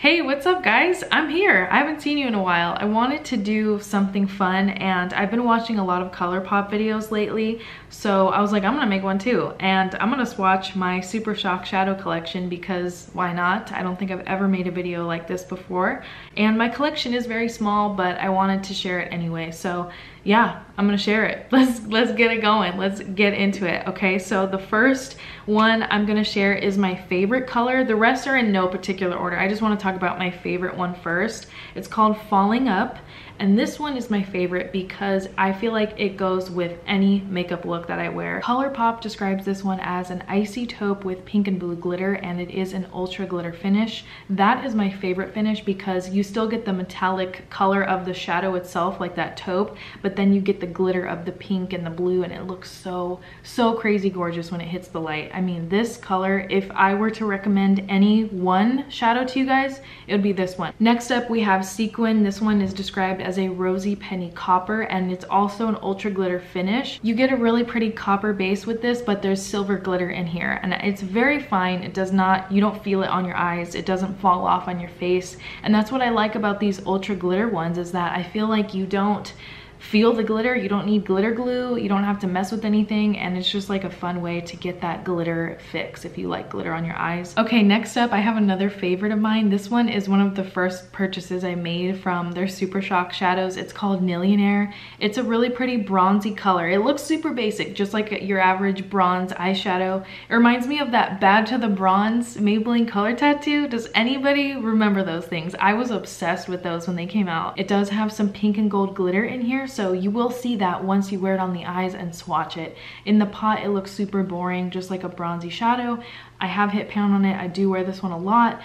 Hey, what's up guys? I'm here. I haven't seen you in a while. I wanted to do something fun and I've been watching a lot of Colourpop videos lately, so I was like, I'm gonna make one too. And I'm gonna swatch my Super Shock shadow collection because why not? I don't think I've ever made a video like this before. And my collection is very small, but I wanted to share it anyway. So yeah, I'm gonna share it. Let's get it going. Let's get into it. Okay, so the first one I'm gonna share is my favorite color. The rest are in no particular order. I just want to talk about my favorite one first. It's called Falling Up, and this one is my favorite because I feel like it goes with any makeup look that I wear. Colourpop describes this one as an icy taupe with pink and blue glitter, and it is an ultra glitter finish. That is my favorite finish because you still get the metallic color of the shadow itself, like that taupe, but then you get the glitter of the pink and the blue, and it looks so crazy gorgeous when it hits the light. I mean, this color, if I were to recommend any one shadow to you guys, it would be this one. Next up, we have Sequin. This one is described as a rosy penny copper, and it's also an ultra glitter finish. You get a really pretty copper base with this, but there's silver glitter in here, and it's very fine. It does not, you don't feel it on your eyes. It doesn't fall off on your face, and that's what I like about these ultra glitter ones, is that I feel like you don't feel the glitter. You don't need glitter glue, you don't have to mess with anything, and it's just like a fun way to get that glitter fix if you like glitter on your eyes. Okay, next up I have another favorite of mine. This one is one of the first purchases I made from their Super Shock shadows. It's called Millionaire. It's a really pretty bronzy color. It looks super basic, just like your average bronze eyeshadow. It reminds me of that Bad to the Bronze Maybelline color tattoo. Does anybody remember those things? I was obsessed with those when they came out. It does have some pink and gold glitter in here, so you will see that once you wear it on the eyes and swatch it. In the pot, it looks super boring, just like a bronzy shadow. I have hit pan on it. I do wear this one a lot,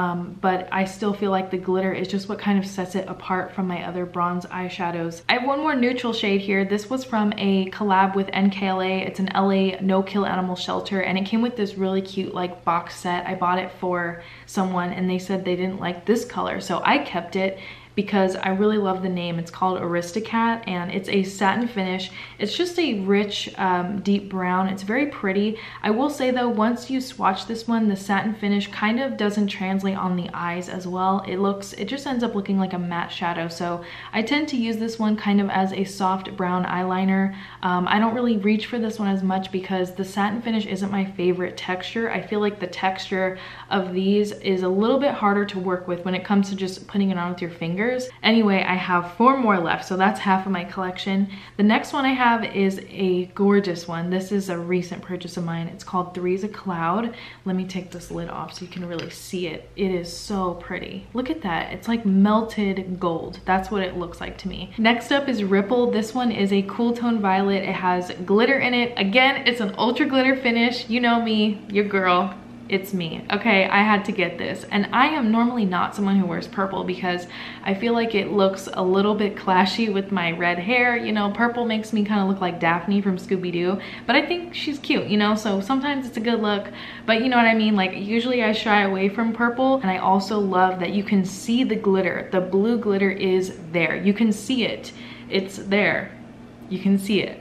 but I still feel like the glitter is just what kind of sets it apart from my other bronze eyeshadows. I have one more neutral shade here. This was from a collab with NKLA. It's an LA no-kill animal shelter, and it came with this really cute like box set. I bought it for someone and they said they didn't like this color, so I kept it because I really love the name. It's called Aristocat, and it's a satin finish. It's just a rich, deep brown. It's very pretty. I will say though, once you swatch this one, the satin finish kind of doesn't translate on the eyes as well. It just ends up looking like a matte shadow. So I tend to use this one kind of as a soft brown eyeliner. I don't really reach for this one as much because the satin finish isn't my favorite texture. I feel like the texture of these is a little bit harder to work with when it comes to just putting it on with your fingers. Anyway, I have 4 more left, so that's half of my collection. The next one I have is a gorgeous one. This is a recent purchase of mine. It's called Three's a Cloud. Let me take this lid off so you can really see it. It is so pretty. Look at that. It's like melted gold. That's what it looks like to me. Next up is Ripple. This one is a cool tone violet. It has glitter in it. Again, it's an ultra glitter finish. You know me, your girl. It's me. Okay, I had to get this, and I am normally not someone who wears purple because I feel like it looks a little bit clashy with my red hair. You know, purple makes me kind of look like Daphne from Scooby-Doo, but I think she's cute, you know, so sometimes it's a good look, but you know what I mean? Like, usually I shy away from purple, and I also love that you can see the glitter. The blue glitter is there. You can see it. It's there. You can see it.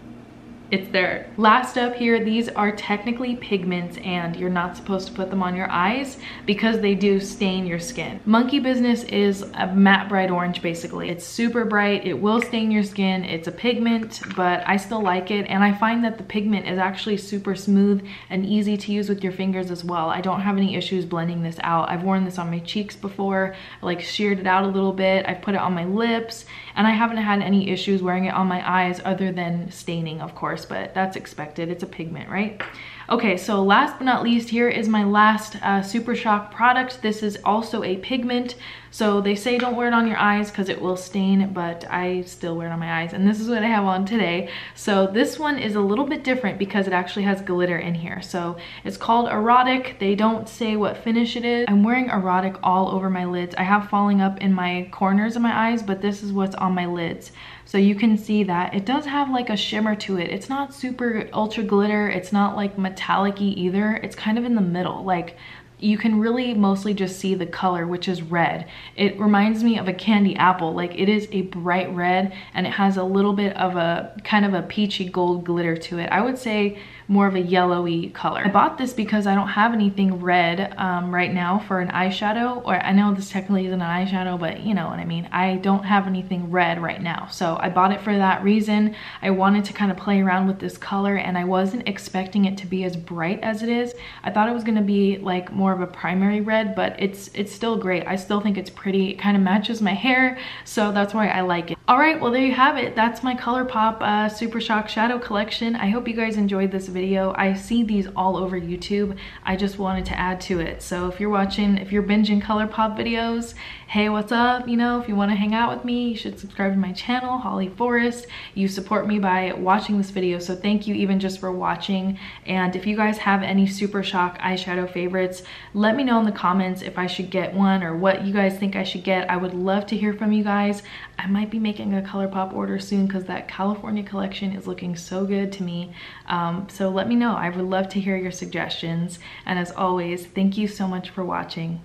It's there. Last up here, these are technically pigments and you're not supposed to put them on your eyes because they do stain your skin. Monkey Business is a matte bright orange basically. It's super bright, it will stain your skin, it's a pigment, but I still like it, and I find that the pigment is actually super smooth and easy to use with your fingers as well. I don't have any issues blending this out. I've worn this on my cheeks before, I like sheared it out a little bit, I've put it on my lips, and I haven't had any issues wearing it on my eyes other than staining, of course, but that's expected. It's a pigment, right? Okay, so last but not least, here is my last Super Shock product. This is also a pigment. So they say don't wear it on your eyes because it will stain, but I still wear it on my eyes, and this is what I have on today. So this one is a little bit different because it actually has glitter in here. So it's called Erotic. They don't say what finish it is. I'm wearing Erotic all over my lids. I have Falling Up in my corners of my eyes, but this is what's on my lids. So you can see that it does have like a shimmer to it. It's not super ultra glitter. It's not like metallic-y either. It's kind of in the middle. Like, you can really mostly just see the color, which is red. It reminds me of a candy apple. Like, it is a bright red, and it has a little bit of a kind of a peachy gold glitter to it. I would say more of a yellowy color. I bought this because I don't have anything red right now for an eyeshadow, or I know this technically isn't an eyeshadow, but you know what I mean. I don't have anything red right now, so I bought it for that reason. I wanted to kind of play around with this color, and I wasn't expecting it to be as bright as it is. I thought it was going to be like more of a primary red, but it's still great. I still think it's pretty. It kind of matches my hair, so that's why I like it. All right, well, there you have it. That's my Colourpop Super Shock Shadow collection. I hope you guys enjoyed this video. I see these all over YouTube. I just wanted to add to it. So if you're watching, if you're binging Colourpop videos, hey, what's up? You know, if you want to hang out with me, you should subscribe to my channel, Holly Forest. You support me by watching this video, so thank you even just for watching. And if you guys have any Super Shock eyeshadow favorites, let me know in the comments if I should get one or what you guys think I should get. I would love to hear from you guys. I might be making a Colourpop order soon because that California collection is looking so good to me. So let me know. I would love to hear your suggestions. And as always, thank you so much for watching.